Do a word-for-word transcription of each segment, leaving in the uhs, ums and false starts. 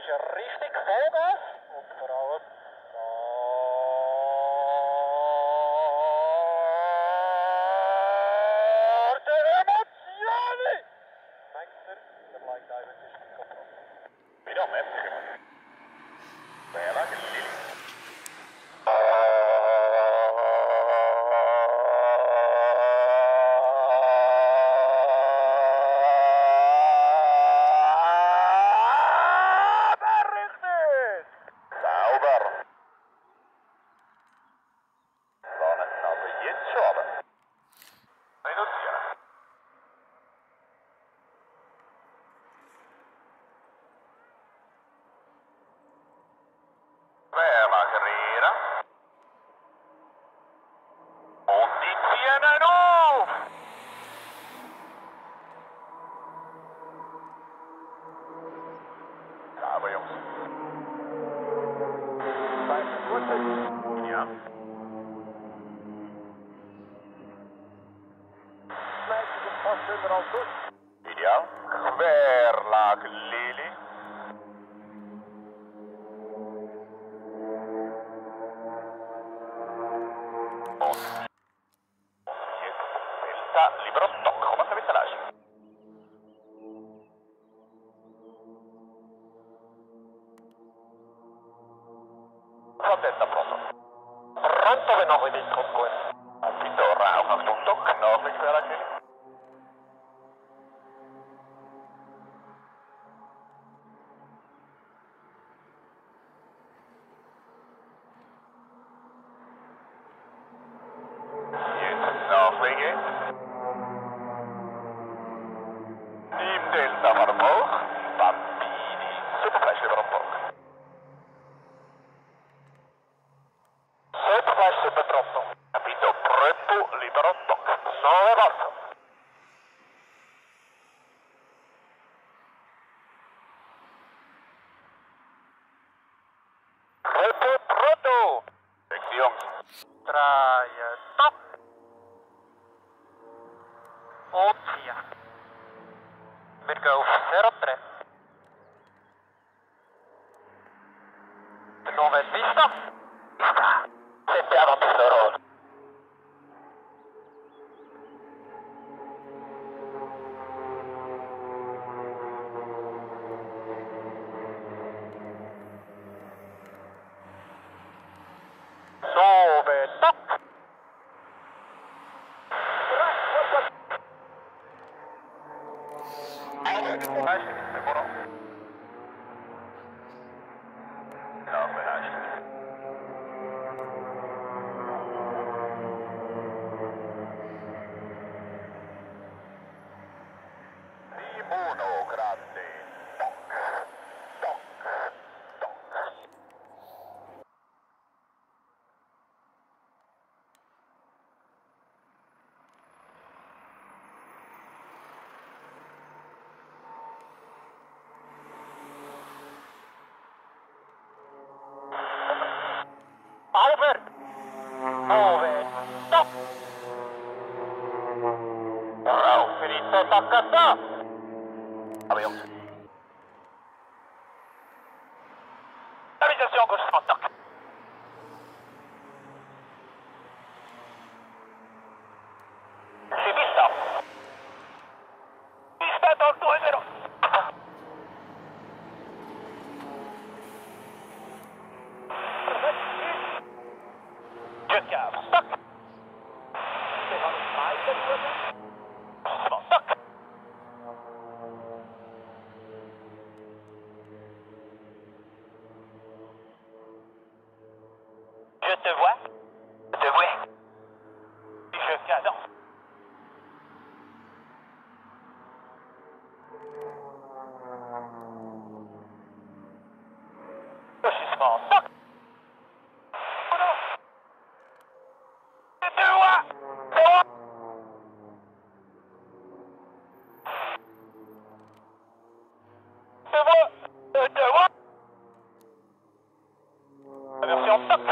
ist richtig Vollgas und vor allem Forte Emozioni! Meister, der Flying Diamond ist mit Kopf. Wieder merci. Bella che lì. Ideal. Verlag Lili. Delta libero stock. Come se avesse Delta pronto. Pronto wenn noch in den Kopf. Bitte raus auf den Dock. Noch nicht Verlag Lili. Team Delta var omhoog. Bambini. Superflash libero omhoog. Superflash super pronto. Capito? Preppo libero dock. nove basso. Preppo pronto. Section. Draaien. Stop. Otia. Wir gehen auf zero tre. nove vista. Vista. Sentiamo tesoro. nove stop. Seguro. No, verás. Uno grande. Toc, toc, toc. Over. Over. Stop. Rauw, finito, taccata. Avions. Stabilisation gauche sans toc. C'est vista. Vista dans due zero. Jet cave, stock. C'est dans le smile, cette chose. Stock. Je te vois. Je te vois. Je cadence. Agissement. Stock. Oh non. Je te vois. Oh. Je te vois. Je te vois. La version stock.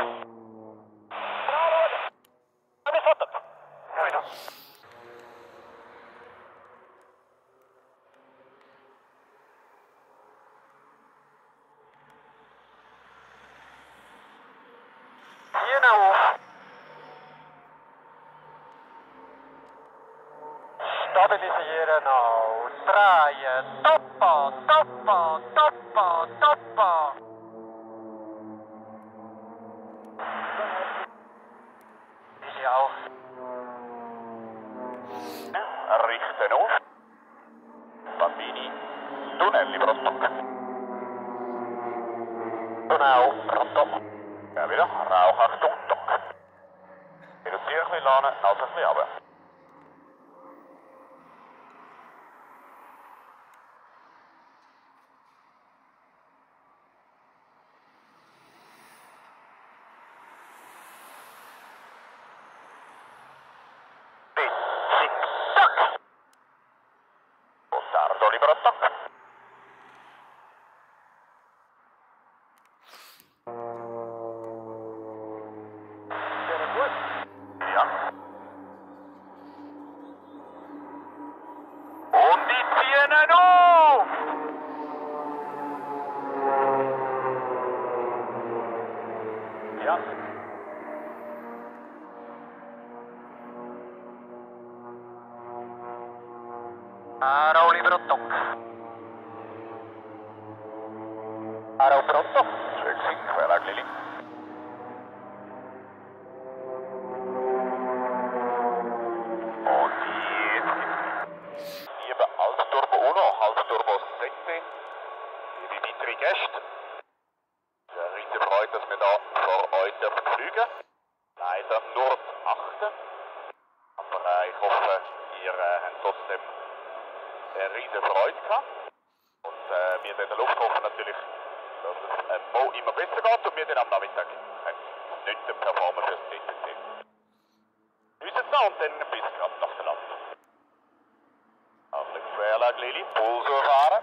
Toppo, toppo. Ich auch. Richten auf. Bambini, Tunnelli Rostock. Tunnel, Rostock. Ja, wieder. Rauch, Achtung, Dock. Reduziere ein bisschen Lane, also ein bisschen runter. Sardo libero stock. Sehr gut. Ja. Und die ziehen auf! Ja. Aro libero stock. Aro pronto. Sexy, quella Lili. Und jetzt liebe Altturbo Uno, Altturbo sechzehn, liebe weitere Gäste. Sehr riesige Freude, dass wir da vor euch dürfen fliegen. Leider nur das achte. Aber äh, ich hoffe, ihr äh, habt trotzdem eine riesige Freude gehabt. Und äh, wir in der Luft hoffen natürlich, dass es äh, Mo immer besser geht und wir dann am Nachmittag nicht performen für das C C C. Tschüss jetzt noch und dann bis gerade nach der Land. Auf der Querlage Lili, Pulsur fahren.